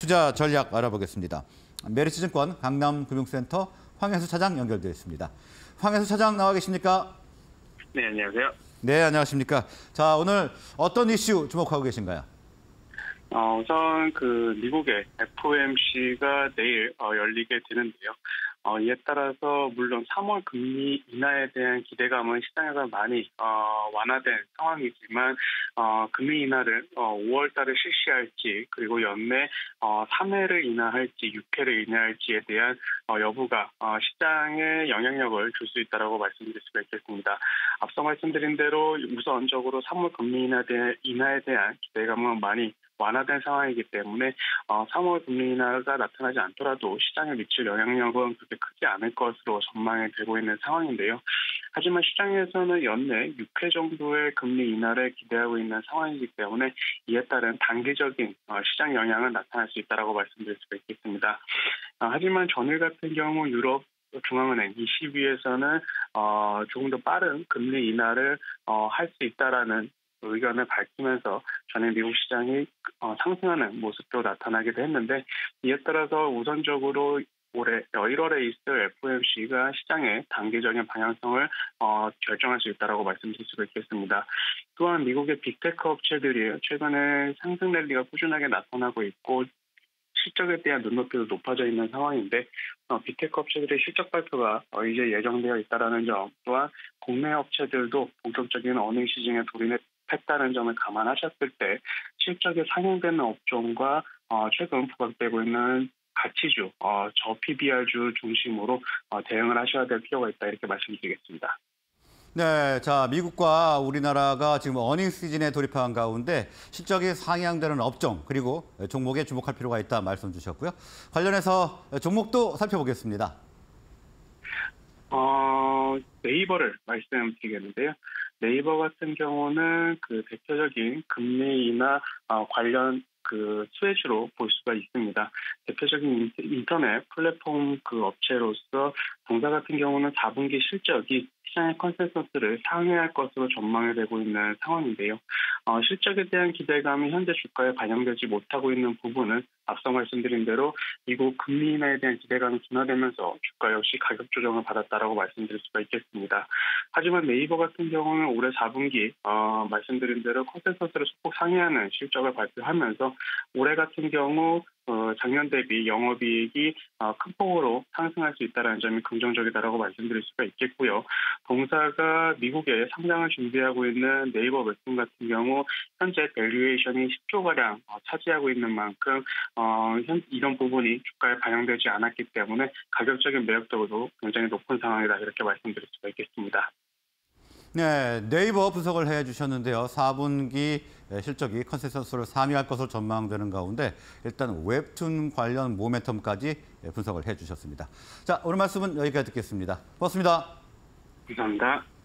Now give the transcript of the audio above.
투자 전략 알아보겠습니다. 메리츠증권 강남금융센터 황현수 차장 연결되어 있습니다. 황현수 차장 나와 계십니까? 네, 안녕하세요. 네, 안녕하십니까. 자, 오늘 어떤 이슈 주목하고 계신가요? 우선 미국의 FOMC가 내일 열리게 되는데요. 이에 따라서 물론 3월 금리 인하에 대한 기대감은 시장에서 많이 완화된 상황이지만 금리 인하를 5월 달에 실시할지 그리고 연내 3회를 인하할지 6회를 인하할지에 대한 여부가 시장에 영향력을 줄 수 있다고 말씀드릴 수가 있겠습니다. 앞서 말씀드린 대로 우선적으로 3월 금리 인하에 대한 기대감은 많이 완화된 상황이기 때문에 3월 금리 인하가 나타나지 않더라도 시장에 미칠 영향력은 그렇게 크지 않을 것으로 전망이 되고 있는 상황인데요. 하지만 시장에서는 연내 6회 정도의 금리 인하를 기대하고 있는 상황이기 때문에 이에 따른 단기적인 시장 영향은 나타날 수 있다고 말씀드릴 수가 있겠습니다. 하지만 전일 같은 경우 유럽 중앙은행 ECB에서는 조금 더 빠른 금리 인하를 할 수 있다라는 의견을 밝히면서 전일 미국 시장이 상승하는 모습도 나타나기도 했는데 이에 따라서 우선적으로 올해 1월에 있을 FOMC가 시장의 단기적인 방향성을 결정할 수 있다고 말씀드릴 수가 있겠습니다. 또한 미국의 빅테크 업체들이 최근에 상승 랠리가 꾸준하게 나타나고 있고 실적에 대한 눈높이도 높아져 있는 상황인데 빅테크 업체들의 실적 발표가 이제 예정되어 있다는 점 또한 국내 업체들도 본격적인 어닝 시즌에 돌입했다는 점을 감안하셨을 때 실적이 상향되는 업종과 최근 부각되고 있는 가치주, 저 PBR주 중심으로 대응을 하셔야 될 필요가 있다 이렇게 말씀드리겠습니다. 네, 자, 미국과 우리나라가 지금 어닝 시즌에 돌입한 가운데 실적이 상향되는 업종 그리고 종목에 주목할 필요가 있다 말씀 주셨고요. 관련해서 종목도 살펴보겠습니다. 네이버를 말씀드리겠는데요. 네이버 같은 경우는 대표적인 금리 인하 관련 수혜주로 볼 수가 있습니다. 대표적인 인터넷 플랫폼 업체로서 동사 같은 경우는 4분기 실적이 시장의 컨센서스를 상회할 것으로 전망이 되고 있는 상황인데요. 실적에 대한 기대감이 현재 주가에 반영되지 못하고 있는 부분은 앞서 말씀드린 대로 미국 금리 인하에 대한 기대감이 둔화되면서 주가 역시 가격 조정을 받았다라고 말씀드릴 수가 있겠습니다. 하지만 네이버 같은 경우는 올해 4분기 말씀드린 대로 컨센서스를 소폭 상회하는 실적을 발표하면서 올해 같은 경우 작년 대비 영업이익이 큰 폭으로 상승할 수 있다는 점이 긍정적이다라고 말씀드릴 수가 있겠고요. 동사가 미국에 상장을 준비하고 있는 네이버 웹툰 같은 경우 현재 밸류에이션이 10조가량 차지하고 있는 만큼 이런 부분이 주가에 반영되지 않았기 때문에 가격적인 매력도도 굉장히 높은 상황이다 이렇게 말씀드릴 수가 있겠습니다. 네, 네이버 분석을 해주셨는데요. 4분기 실적이 컨센서스를 상회할 것으로 전망되는 가운데 일단 웹툰 관련 모멘텀까지 분석을 해주셨습니다. 자, 오늘 말씀은 여기까지 듣겠습니다. 고맙습니다. 감사합니다.